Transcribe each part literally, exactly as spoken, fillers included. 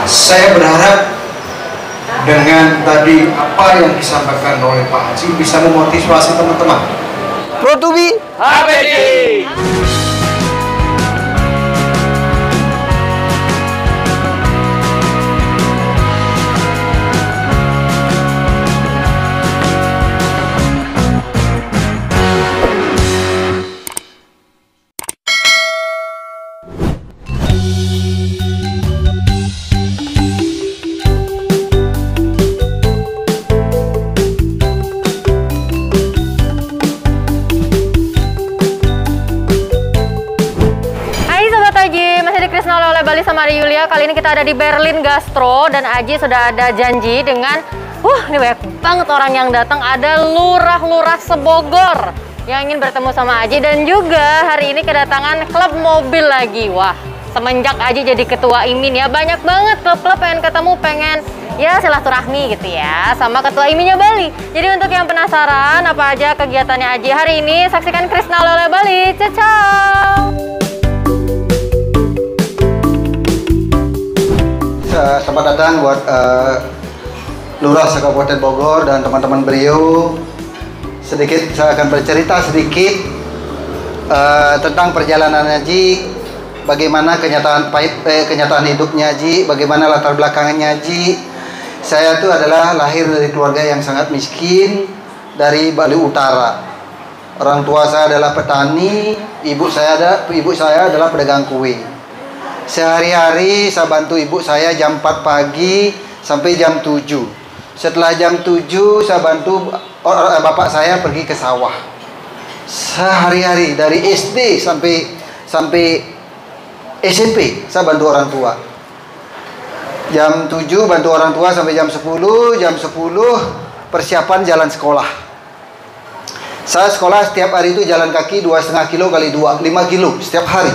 Saya berharap dengan tadi apa yang disampaikan oleh Pak Haji bisa memotivasi teman-teman. Proud to be H B D. Oleh Bali sama Ari Yulia. Kali ini kita ada di Berlin Gastro dan Aji sudah ada janji dengan wah ini banyak banget orang yang datang. Ada lurah-lurah sebogor yang ingin bertemu sama Aji dan juga hari ini kedatangan klub mobil lagi. Wah, semenjak Aji jadi ketua IMIN ya banyak banget klub-klub pengen ketemu, pengen ya silaturahmi gitu ya sama ketua IMINnya Bali. Jadi untuk yang penasaran apa aja kegiatannya Aji hari ini, saksikan Krisna Oleh Bali. Ciao. Selamat datang buat uh, Lurah Kabupaten Bogor dan teman-teman beliau. Sedikit saya akan bercerita sedikit uh, tentang perjalanan Haji, bagaimana kenyataan pahit, eh, kenyataan hidupnya Haji, bagaimana latar belakangnya Haji. Saya itu adalah lahir dari keluarga yang sangat miskin dari Bali Utara. Orang tua saya adalah petani, ibu saya ada, ibu saya adalah pedagang kue. Sehari-hari saya bantu ibu saya jam empat pagi sampai jam tujuh. Setelah jam tujuh saya bantu bapak saya pergi ke sawah. Sehari-hari dari S D sampai sampai S M P saya bantu orang tua. Jam tujuh bantu orang tua sampai jam sepuluh, jam sepuluh persiapan jalan sekolah. Saya sekolah setiap hari itu jalan kaki dua setengah kilo kali dua, lima kilo setiap hari.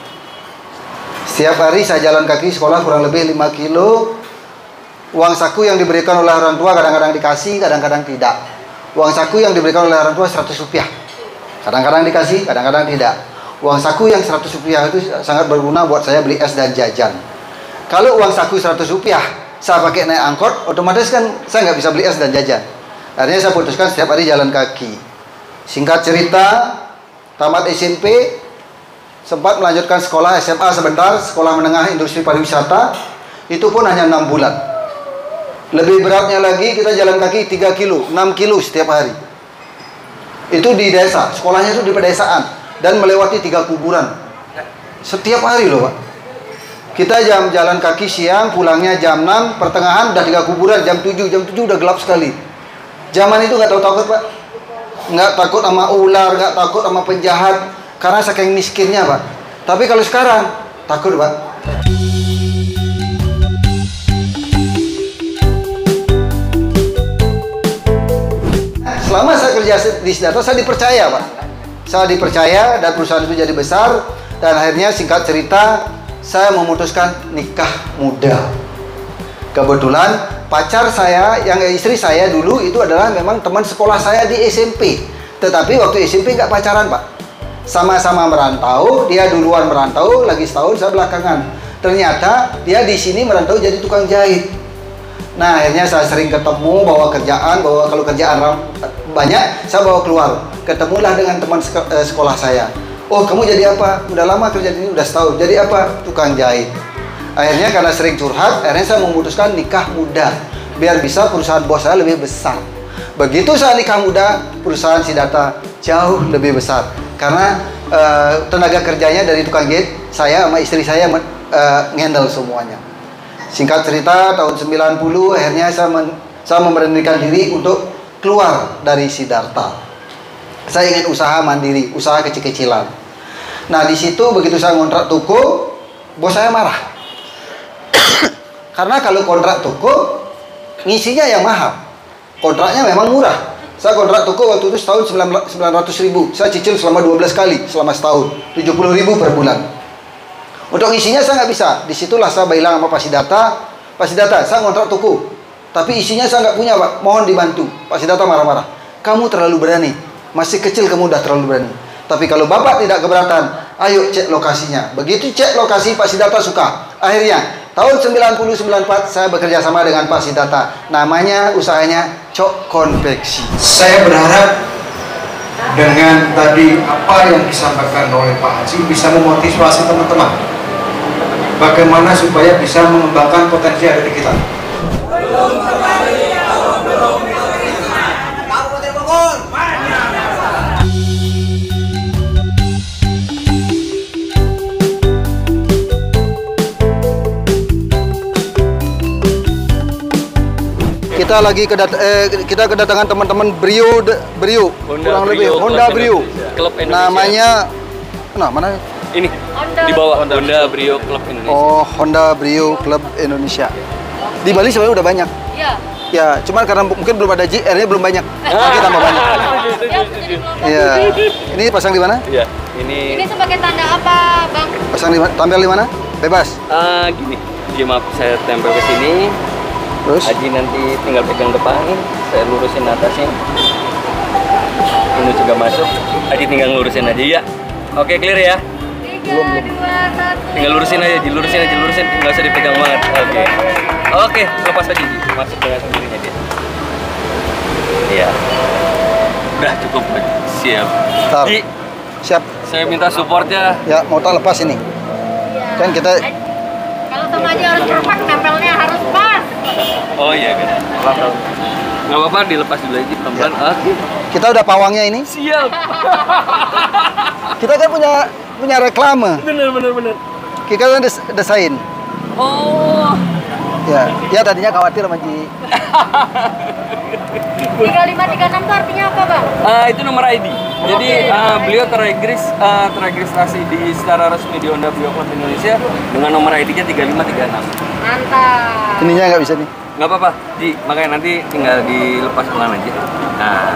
Setiap hari saya jalan kaki sekolah kurang lebih lima kilo. Uang saku yang diberikan oleh orang tua kadang-kadang dikasih, kadang-kadang tidak. Uang saku yang diberikan oleh orang tua seratus rupiah. Kadang-kadang dikasih, kadang-kadang tidak. Uang saku yang seratus rupiah itu sangat berguna buat saya beli es dan jajan. Kalau uang saku seratus rupiah, saya pakai naik angkot, otomatis kan saya nggak bisa beli es dan jajan. Akhirnya saya putuskan setiap hari jalan kaki. Singkat cerita, tamat S M P, sempat melanjutkan sekolah S M A sebentar, sekolah menengah industri pariwisata, itu pun hanya enam bulan. Lebih beratnya lagi kita jalan kaki tiga kilo, enam kilo setiap hari. Itu di desa, sekolahnya itu di pedesaan dan melewati tiga kuburan. Setiap hari loh Pak. Kita jam jalan kaki siang, pulangnya jam enam, pertengahan udah tiga kuburan, jam tujuh, jam tujuh udah gelap sekali. Zaman itu nggak tahu takut Pak. Nggak takut sama ular, nggak takut sama penjahat. Karena saking miskinnya Pak. Tapi kalau sekarang takut Pak. Selama saya kerja di Sidarta saya dipercaya Pak. Saya dipercaya dan perusahaan itu jadi besar. Dan akhirnya singkat cerita saya memutuskan nikah muda. Kebetulan pacar saya yang istri saya dulu itu adalah memang teman sekolah saya di S M P. Tetapi waktu S M P nggak pacaran Pak. Sama-sama merantau, dia duluan merantau, lagi setahun saya belakangan. Ternyata dia di sini merantau jadi tukang jahit. Nah akhirnya saya sering ketemu, bawa kerjaan, bawa kalau kerjaan banyak, saya bawa keluar. Ketemulah dengan teman sekolah saya. Oh kamu jadi apa? Udah lama kerja di sini, udah setahun. Jadi apa? Tukang jahit. Akhirnya karena sering curhat, akhirnya saya memutuskan nikah muda. Biar bisa perusahaan bos saya lebih besar. Begitu saya nikah muda, perusahaan Sidarta jauh lebih besar. Karena uh, tenaga kerjanya dari tukang jahit, saya sama istri saya uh, ngendel semuanya. Singkat cerita, tahun sembilan puluh akhirnya saya, men saya memberanikan diri untuk keluar dari Sidarta. Saya ingin usaha mandiri, usaha kecil-kecilan. Nah di situ begitu saya kontrak toko, bos saya marah. Karena kalau kontrak toko, ngisinya yang mahal. Kontraknya memang murah. Saya kontrak toko waktu itu setahun sembilan ratus ribu. Saya cicil selama dua belas kali selama setahun, tujuh puluh ribu per bulan. Untuk isinya saya nggak bisa. Disitulah saya bilang sama Pak Sidarta, Pak Sidarta, saya kontrak toko, tapi isinya saya nggak punya Pak, mohon dibantu. Pak Sidarta marah-marah. Kamu terlalu berani, masih kecil kamu udah terlalu berani. Tapi kalau Bapak tidak keberatan, ayo cek lokasinya. Begitu cek lokasi, Pak Sidarta suka. Akhirnya Tahun sembilan puluh sembilan puluh empat saya bekerja sama dengan Pak Siddhartha. Namanya usahanya Cok Konveksi. Saya berharap dengan tadi apa yang disampaikan oleh Pak Haji bisa memotivasi teman-teman bagaimana supaya bisa mengembangkan potensi yang ada di kita. Kita lagi kedat eh, kita kedatangan teman-teman Brio de, Brio kurang lebih Honda Brio. Klub Indonesia. Namanya nah mana? Ini Honda. di bawah Honda, Honda Brio Klub Indonesia. Oh, Honda Brio Club Indonesia. Di Bali sebenarnya udah banyak. Iya. Ya, cuman karena mungkin belum ada J R-nya belum banyak. Lagi tambah banyak. Iya. Ini pasang di mana? Iya, ini Ini sebagai tanda apa, Bang? Pasang di mana? Tampil di mana? Bebas. ah gini. Dia maaf saya tempel ke sini. Terus Haji nanti tinggal pegang depan, saya lurusin atasnya. Ini juga masuk. Haji tinggal lurusin aja ya. Oke, clear ya. tiga, dua, satu. Tinggal lurusin aja, dilurusin aja, dilurusin, nggak usah dipegang banget. Oke. Oke, lepas aja Ji. Masuk dengan sendirinya dia. Iya. Udah cukup. Siap. Start. Ji, Siap. saya minta supportnya. Ya, mau tak lepas ini. Iya. Kan kita Kalau sama aja harus perfect, nempelnya harus pas. Oh iya kan. Nggak apa-apa, dilepas dulu aja pelan-pelan. Oke. kita udah pawangnya ini. Siap. Kita kan punya punya reklame. Bener bener bener. Kita kan des desain. Oh. Ya, dia tadinya khawatir sama Ji. tiga lima tiga enam itu artinya apa, Bang? Ah, itu nomor I D. Jadi ah, beliau terregis ah, terregistrasi di secara resmi di Honda Brio Club Indonesia dengan nomor I D-nya tiga lima tiga enam. Mantap. Ininya nggak bisa nih. Nggak apa-apa, Ji. Makanya nanti tinggal dilepas pelan aja. Nah.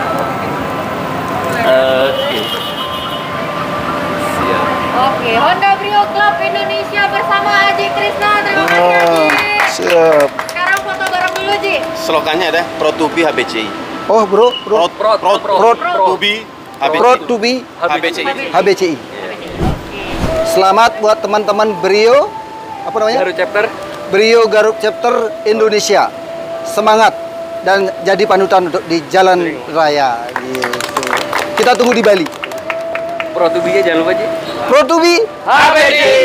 Oke. Siap. Oke, Honda Brio Club Indonesia bersama Haji Krisna. Terima kasih, Oh, Haji. siap. Sekarang foto bareng dulu, Ji. Slogannya ada Pro to be H B C I. Oh, bro, bro. Pro, pro, pro, Pro, to be H B C I. Proud to be H B C I. H B C I. Selamat buat teman-teman Brio. Apa namanya? Baru chapter. Brio Garut Chapter Indonesia. Semangat dan jadi panutan untuk di jalan raya gitu. Kita tunggu di Bali. Pro to be-nya jangan lupa, Ji. Pro to be H B C I.